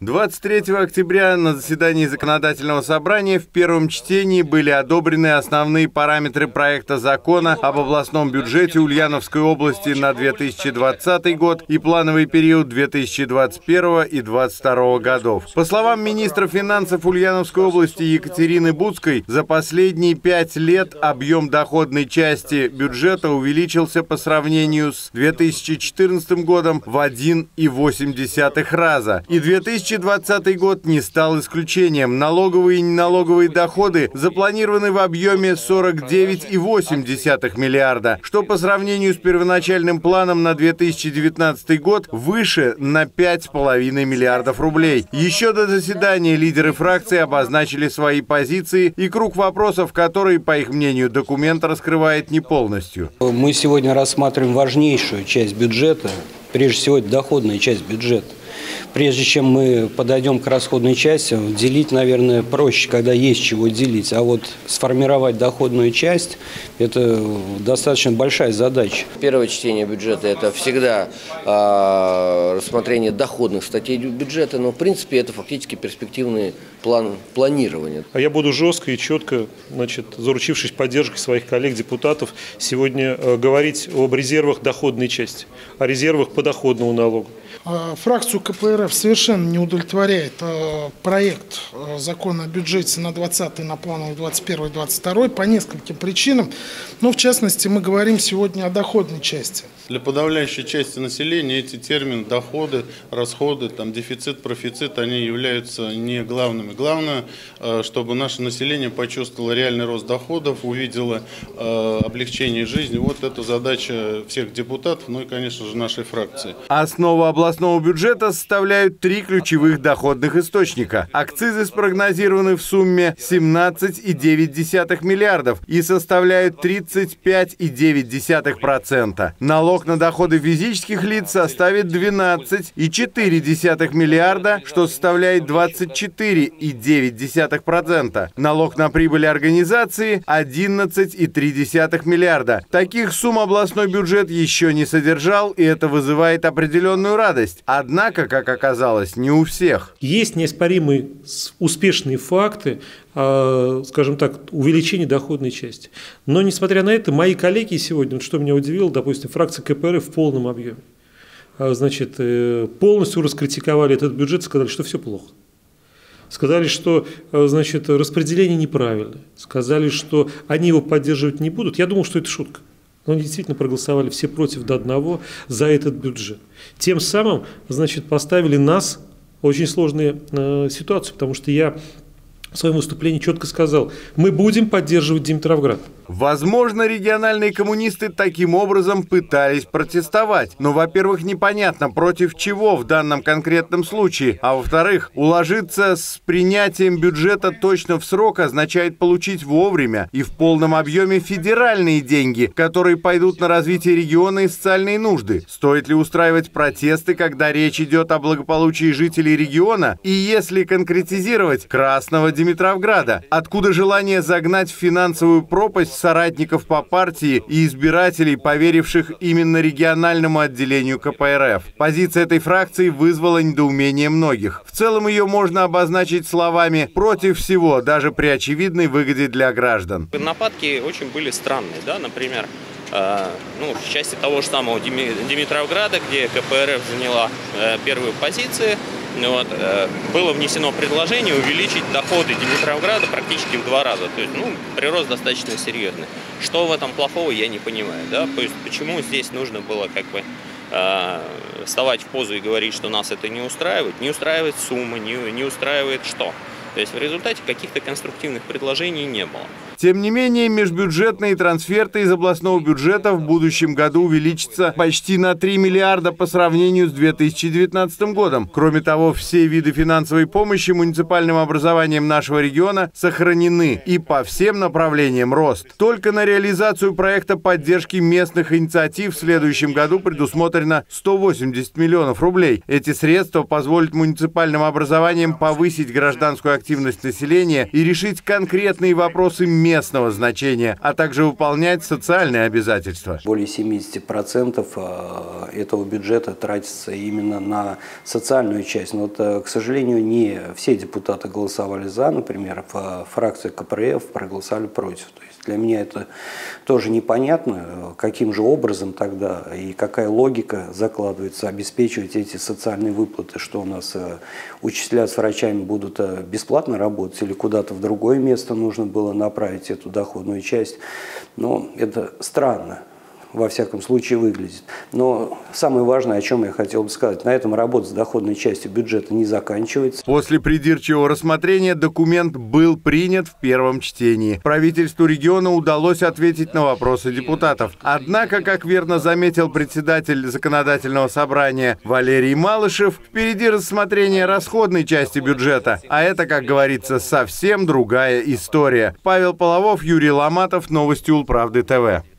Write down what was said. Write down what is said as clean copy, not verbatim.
23 октября на заседании Законодательного собрания в первом чтении были одобрены основные параметры проекта закона об областном бюджете Ульяновской области на 2020 год и плановый период 2021 и 2022 годов. По словам министра финансов Ульяновской области Екатерины Буцкой, за последние 5 лет объем доходной части бюджета увеличился по сравнению с 2014 годом в 1,8 раза. И 2020 год не стал исключением. Налоговые и неналоговые доходы запланированы в объеме 49,8 миллиарда, что по сравнению с первоначальным планом на 2019 год выше на 5,5 миллиардов рублей. Еще до заседания лидеры фракции обозначили свои позиции и круг вопросов, которые, по их мнению, документ раскрывает не полностью. Мы сегодня рассматриваем важнейшую часть бюджета, прежде всего это доходная часть бюджета. Прежде чем мы подойдем к расходной части, делить, наверное, проще, когда есть чего делить. А вот сформировать доходную часть – это достаточно большая задача. Первое чтение бюджета – это всегда рассмотрение доходных статей бюджета, но в принципе это фактически перспективный план планирования. А я буду жестко и четко, заручившись поддержкой своих коллег-депутатов, сегодня говорить об резервах доходной части, о резервах подоходного налога. Фракцию КПРФ совершенно не удовлетворяет проект закона о бюджете на 2020, на плановый 2021 и 2022 по нескольким причинам. Но в частности мы говорим сегодня о доходной части. Для подавляющей части населения эти термины доходы, расходы, дефицит, профицит, они являются не главными. Главное, чтобы наше население почувствовало реальный рост доходов, увидело облегчение жизни. Вот это задача всех депутатов, ну и, конечно же, нашей фракции. Основу областного бюджета составляют 3 ключевых доходных источника. Акцизы спрогнозированы в сумме 17,9 миллиардов и составляют 35,9%. Налог на доходы физических лиц составит 12,4 миллиарда, что составляет 24,9%. Налог на прибыль организации – 11,3 миллиарда. Таких сумм областной бюджет еще не содержал, и это вызывает определенную радость. Однако, как оказалось, не у всех. Есть неоспоримые успешные факты, скажем так, увеличения доходной части. Но, несмотря на это, мои коллеги сегодня, что меня удивило, допустим, фракция КПРФ в полном объеме, полностью раскритиковали этот бюджет, сказали, что все плохо. Сказали, что распределение неправильное. Сказали, что они его поддерживать не будут. Я думал, что это шутка. Но они действительно проголосовали все против до одного за этот бюджет. Тем самым, поставили нас в очень сложную ситуацию, потому что я в своем выступлении четко сказал, мы будем поддерживать Димитровград. Возможно, региональные коммунисты таким образом пытались протестовать. Но, во-первых, непонятно, против чего в данном конкретном случае. А во-вторых, уложиться с принятием бюджета точно в срок означает получить вовремя и в полном объеме федеральные деньги, которые пойдут на развитие региона и социальные нужды. Стоит ли устраивать протесты, когда речь идет о благополучии жителей региона? И если конкретизировать, Красного Димитровграда. Откуда желание загнать в финансовую пропасть соратников по партии и избирателей, поверивших именно региональному отделению КПРФ? Позиция этой фракции вызвала недоумение многих. В целом ее можно обозначить словами «против всего», даже при очевидной выгоде для граждан. Нападки очень были странные, например, в части того же самого Димитровграда, где КПРФ заняла первую позицию, было внесено предложение увеличить доходы Димитровграда практически в 2 раза. То есть, прирост достаточно серьезный. Что в этом плохого, я не понимаю. То есть, почему здесь нужно было вставать в позу и говорить, что нас это не устраивает? Не устраивает сумма, не устраивает что? То есть в результате каких-то конструктивных предложений не было. Тем не менее, межбюджетные трансферты из областного бюджета в будущем году увеличатся почти на 3 миллиарда по сравнению с 2019 годом. Кроме того, все виды финансовой помощи муниципальным образованиям нашего региона сохранены и по всем направлениям рост. Только на реализацию проекта поддержки местных инициатив в следующем году предусмотрено 180 миллионов рублей. Эти средства позволят муниципальным образованиям повысить гражданскую активность населения и решить конкретные вопросы местных местного значения, а также выполнять социальные обязательства. Более 70% этого бюджета тратится именно на социальную часть. Но, к сожалению, не все депутаты голосовали за, например, фракция КПРФ проголосовали против. То есть для меня это тоже непонятно, каким же образом тогда и какая логика закладывается обеспечивать эти социальные выплаты, что у нас учителя с врачами будут бесплатно работать или куда-то в другое место нужно было направить эту доходную часть. Но это странно. Во всяком случае выглядит. Но самое важное, о чем я хотел бы сказать, на этом работа с доходной частью бюджета не заканчивается. После придирчивого рассмотрения документ был принят в первом чтении. Правительству региона удалось ответить на вопросы депутатов. Однако, как верно заметил председатель законодательного собрания Валерий Малышев, впереди рассмотрение расходной части бюджета. А это, как говорится, совсем другая история. Павел Половов, Юрий Ломатов, Новости Улправды ТВ.